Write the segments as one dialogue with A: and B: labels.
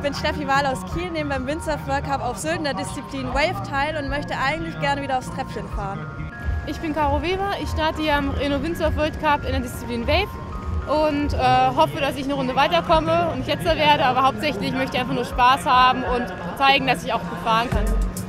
A: bin Steffi Wahl aus Kiel, nehme beim Windsurf World Cup auf Sylt in der Disziplin Wave teil und möchte eigentlich gerne wieder aufs Treppchen fahren.
B: Ich bin Caro Weber, ich starte hier am Reno Windsurf World Cup in der Disziplin Wave und hoffe, dass ich eine Runde weiterkomme und nicht letzter werde, aber hauptsächlich möchte ich einfach nur Spaß haben und zeigen, dass ich auch gut fahren kann.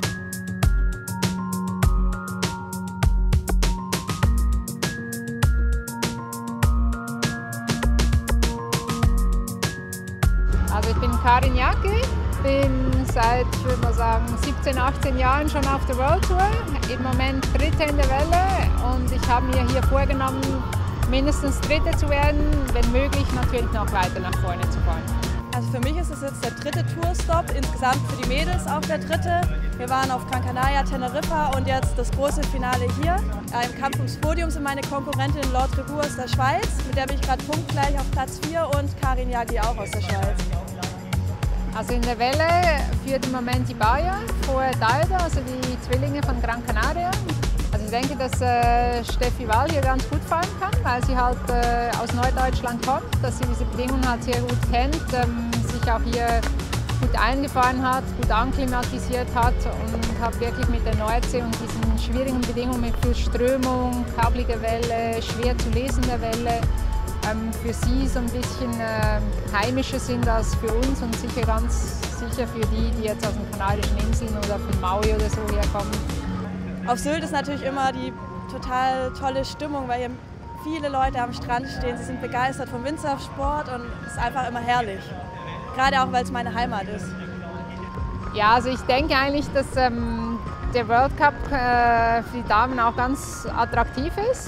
C: Also ich bin Karin Jacki, bin seit, ich würde mal sagen, 17, 18 Jahren schon auf der World Tour. Im Moment Dritte in der Welle und ich habe mir hier vorgenommen, mindestens Dritte zu werden, wenn möglich natürlich noch weiter nach vorne zu fahren.
A: Also für mich ist es jetzt der dritte Tourstop, insgesamt für die Mädels auch der dritte. Wir waren auf Gran Canaria, Teneriffa und jetzt das große Finale hier. Im Kampf ums Podium sind meine Konkurrentin Laure Trebout aus der Schweiz, mit der bin ich gerade punktgleich auf Platz 4 und Karin Jacki auch aus der Schweiz.
C: Also in der Welle führt im Moment die Baja vor Dalda, also die Zwillinge von Gran Canaria. Also ich denke, dass Steffi Wahl hier ganz gut fahren kann, weil sie halt aus Norddeutschland kommt, dass sie diese Bedingungen halt sehr gut kennt, sich auch hier gut eingefahren hat, gut anklimatisiert hat und hat wirklich mit der Nordsee und diesen schwierigen Bedingungen mit viel Strömung, kablige Welle, schwer zu lesende Welle, für sie so ein bisschen heimischer sind als für uns und sicher ganz sicher für die jetzt aus den Kanarischen Inseln oder von Maui oder so herkommen.
A: Auf Sylt ist natürlich immer die total tolle Stimmung, weil hier viele Leute am Strand stehen. Sie sind begeistert vom Windsurfsport und es ist einfach immer herrlich. Gerade auch, weil es meine Heimat ist.
C: Ja, also ich denke eigentlich, dass der World Cup für die Damen auch ganz attraktiv ist.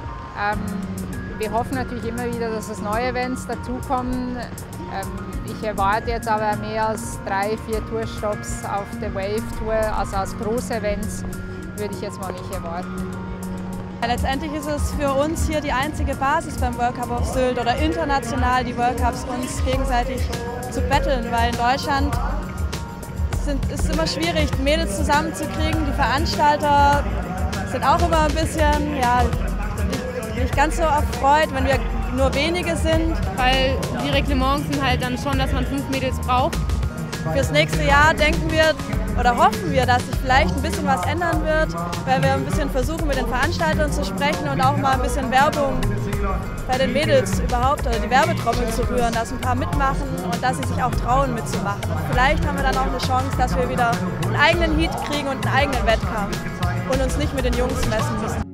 C: Wir hoffen natürlich immer wieder, dass es neue Events dazukommen. Ich erwarte jetzt aber mehr als 3, 4 Tourstops auf der Wave Tour, also als große Events würde ich jetzt mal nicht erwarten.
A: Ja, letztendlich ist es für uns hier die einzige Basis beim World Cup auf Sylt oder international die World Cups uns gegenseitig zu betteln, weil in Deutschland ist es immer schwierig, Mädels zusammenzukriegen. Die Veranstalter sind auch immer ein bisschen, ja, nicht ganz so erfreut, wenn wir nur wenige sind.
B: Weil die Reglements sind halt dann schon, dass man 5 Mädels braucht.
A: Fürs nächste Jahr denken wir oder hoffen wir, dass sich vielleicht ein bisschen was ändern wird, weil wir ein bisschen versuchen, mit den Veranstaltern zu sprechen und auch mal ein bisschen Werbung bei den Mädels überhaupt oder die Werbetrommel zu rühren, dass ein paar mitmachen und dass sie sich auch trauen mitzumachen. Vielleicht haben wir dann auch eine Chance, dass wir wieder einen eigenen Heat kriegen und einen eigenen Wettkampf und uns nicht mit den Jungs messen müssen.